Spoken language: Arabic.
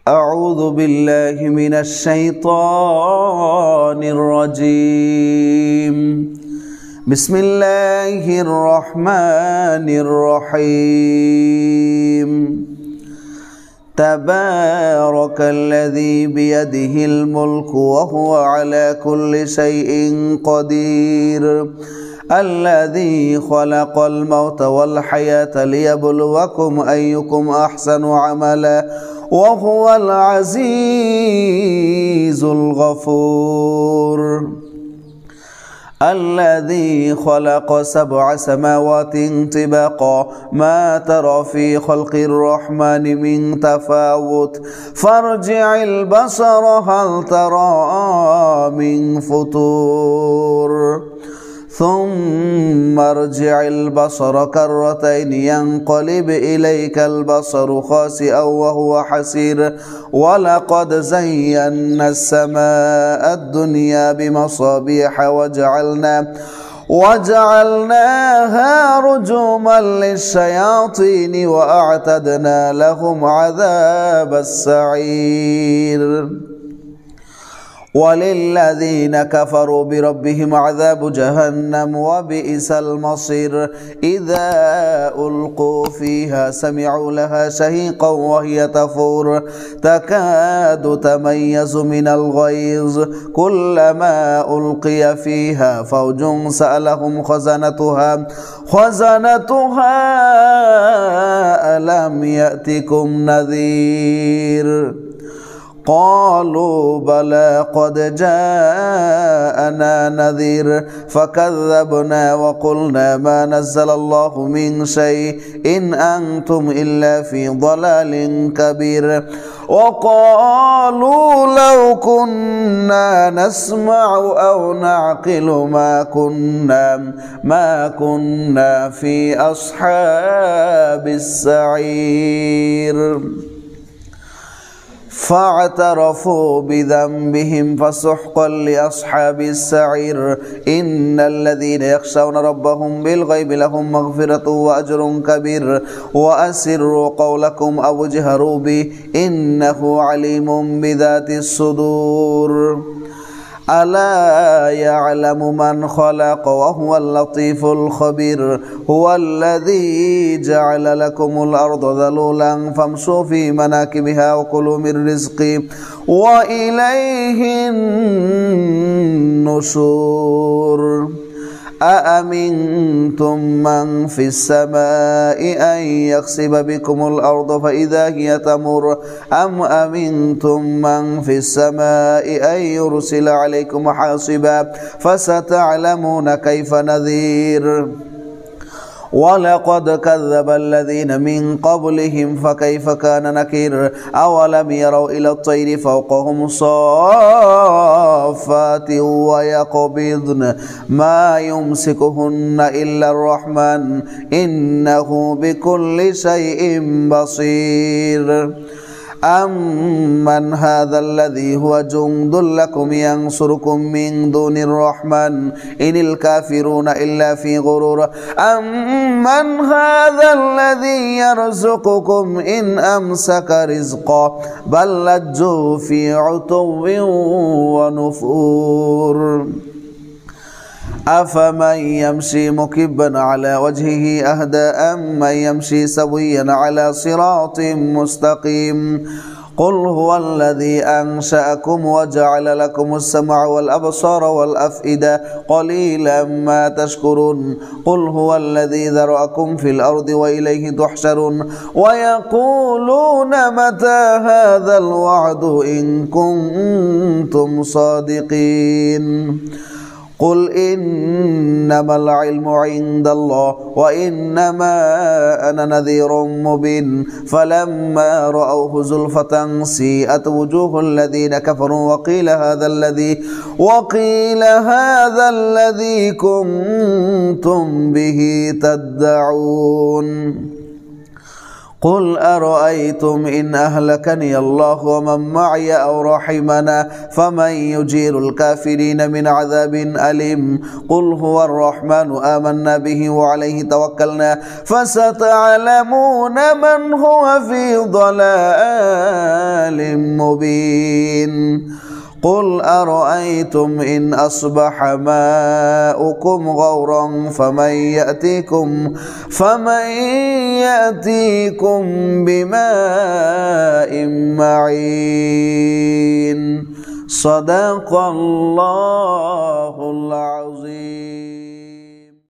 أعوذ بالله من الشيطان الرجيم. بسم الله الرحمن الرحيم. تبارك الذي بيده الملك وهو على كل شيء قدير. الذي خلق الموت والحياة ليبلوكم أيكم أحسن عملا وهو العزيز الغفور. الذي خلق 7 سماوات طباقا ما ترى في خلق الرحمن من تفاوت فارجع البصر هل ترى من فطور ثم ارجع البصر كرتين ينقلب إليك البصر خاسئا وهو حسير ولقد زينا السماء الدنيا بمصابيح وجعلناها رجوما للشياطين وأعتدنا لهم عذاب السعير. وللذين كفروا بربهم عذاب جهنم وبئس المصير. إذا ألقوا فيها سمعوا لها شهيقا وهي تفور تكاد تميز من الغيظ كلما ألقي فيها فوج سألهم خزنتها ألم يأتكم نذير قالوا بلى قد جاءنا نذير فكذبنا وقلنا ما نزل الله من شيء إن أنتم إلا في ضلال كبير. وقالوا لو كنا نسمع أو نعقل ما كنا في أصحاب السعير. فاعترفوا بذنبهم فسحقا لأصحاب السعير. إن الذين يخشون ربهم بالغيب لهم مغفرة وأجر كبير. وأسروا قولكم أو اجهروا به إنه عليم بذات الصدور. ألا يعلم من خلق وهو اللطيف الخبير. هو الذي جعل لكم الأرض ذلولا فامشوا في مناكبها وكلوا من رزقه وإليه النشور. أأمنتم من في السماء أن يخسف بكم الأرض فإذا هي تمر أم أمنتم من في السماء أن يرسل عليكم حاصبا فستعلمون كيف نذير. ولقد كذب الذين من قبلهم فكيف كان نكير. أولم يروا إلى الطير فوقهم صافات ويقبضن ما يمسكهن إلا الرحمن إنه بكل شيء بصير. أمن هذا الذي هو جند لكم ينصركم من دون الرحمن إن الكافرون إلا في غرور. أمن هذا الذي يرزقكم إن أمسك رزقا بل لجوا في عتو ونفور. أفمن يمشي مكبا على وجهه أهدى أم من يمشي سويا على صراط مستقيم. قل هو الذي أنشأكم وجعل لكم السمع والأبصار والأفئدة قليلا ما تشكرون. قل هو الذي ذرأكم في الأرض وإليه تحشرون. ويقولون متى هذا الوعد إن كنتم صادقين. قل إنما العلم عند الله وإنما أنا نذير مبين. فلما رأوه زلفة سيئت وجوه الذين كفروا وقيل هذا الذي كنتم به تدعون. قل أرأيتم إن أهلكني الله ومن معي أو رحمنا فمن يجير الكافرين من عذاب أليم. قل هو الرحمن آمنا به وعليه توكلنا فستعلمون من هو في ضلال مبين قل أرأيتم إن أصبح ماؤكم غورا فمن يأتيكم بماء معين صدق الله العظيم.